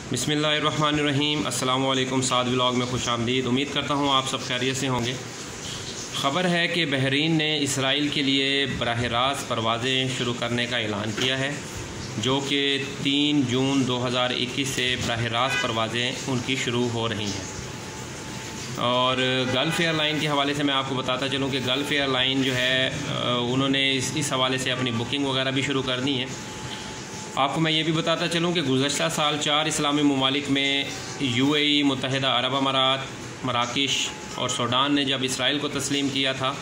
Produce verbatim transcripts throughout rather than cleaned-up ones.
बिस्मिल्लाहिर्रहमानिर्रहीम। अस्सलामु अलैकुम। साद व्लॉग में खुश आमदीद। उम्मीद करता हूँ आप सब खैरियत से होंगे। ख़बर है कि बहरीन ने इसराइल के लिए बराह रास्त परवाज़ें शुरू करने का ऐलान किया है, जो कि तीन जून दो हज़ार इक्कीस से बराह रास्त परवाज़ें उनकी शुरू हो रही हैं। और गल्फ़ एयरलाइन के हवाले से मैं आपको बताता चलूँ कि गल्फ़ एयरलाइन जो है उन्होंने इस इस हवाले से अपनी बुकिंग वगैरह भी शुरू कर दी है। आपको मैं ये भी बताता चलूँ कि गुज़श्ता साल चार इस्लामी ममालिक में यूएई, मुत्तहिदा अरब अमारात, मराकश और सूडान ने जब इसराइल को तस्लीम किया था,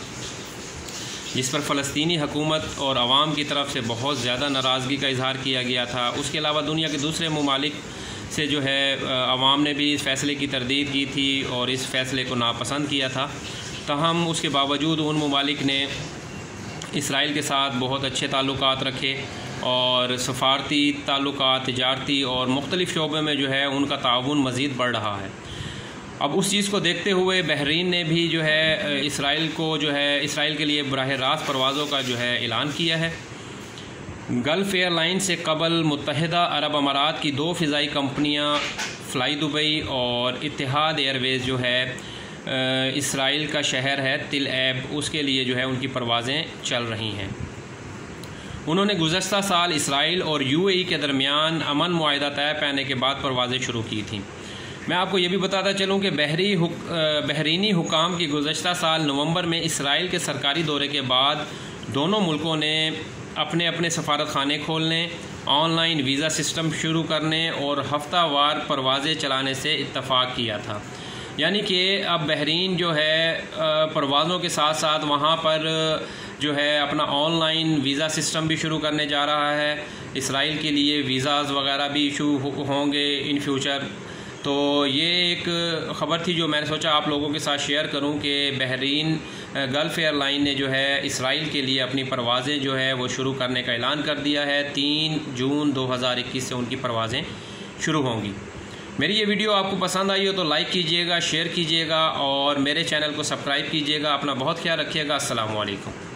जिस पर फ़लस्तीनी हुकूमत और आवाम की तरफ से बहुत ज़्यादा नाराज़गी का इजहार किया गया था। उसके अलावा दुनिया के दूसरे ममालिक से जो है आवाम ने भी इस फ़ैसले की तरदीद की थी और इस फ़ैसले को नापसंद किया था। ताहम उसके बावजूद उन ममालिक ने इसराइल के साथ बहुत अच्छे ताल्लुकात रखे और सफ़ारती ताल्लुकात, तिजारती और मुख्तलिफ़ शोबे में जो है उनका ताउन मज़ीद बढ़ रहा है। अब उस चीज़ को देखते हुए बहरीन ने भी जो है इसराइल को जो है इसराइल के लिए बराह रास्त परवाज़ों का जो है ऐलान किया है। गल्फ़ एयरलाइन से कबल मुत्तहिदा अरब अमारात की दो फ़िज़ाई कंपनियां फ़्लाई दुबई और इत्तेहाद एयरवेज़ जो है इसराइल का शहर है तिल एब, उसके लिए जो है उनकी परवाज़ें चल रही हैं। उन्होंने गुज़श्ता साल इसराइल और यूएई के दरमियान अमन मुआहिदा तय पाने के बाद परवाज़ें शुरू की थीं। मैं आपको ये भी बताता चलूँ कि बहरी हुक, बहरीनी हुकाम की गुज़श्ता साल नवंबर में इसराइल के सरकारी दौरे के बाद दोनों मुल्कों ने अपने अपने सफारत खाने खोलने, ऑनलाइन वीज़ा सिस्टम शुरू करने और हफ्तावार परवाज़ें चलाने से इत्तफ़ाक़ किया था। यानी कि अब बहरीन जो है परवाज़ों के साथ साथ वहाँ पर जो है अपना ऑनलाइन वीज़ा सिस्टम भी शुरू करने जा रहा है। इसराइल के लिए वीज़ाज़ वगैरह भी इशू होंगे इन फ्यूचर। तो ये एक ख़बर थी जो मैंने सोचा आप लोगों के साथ शेयर करूं कि बहरीन गल्फ़ एयरलाइन ने जो है इसराइल के लिए अपनी परवाज़ें जो है वो शुरू करने का ऐलान कर दिया है। तीन जून दो हज़ार इक्कीस से उनकी परवाज़ें शुरू होंगी। मेरी ये वीडियो आपको पसंद आई हो तो लाइक कीजिएगा, शेयर कीजिएगा और मेरे चैनल को सब्सक्राइब कीजिएगा। अपना बहुत ख्याल रखिएगा। अस्सलामु अलैकुम।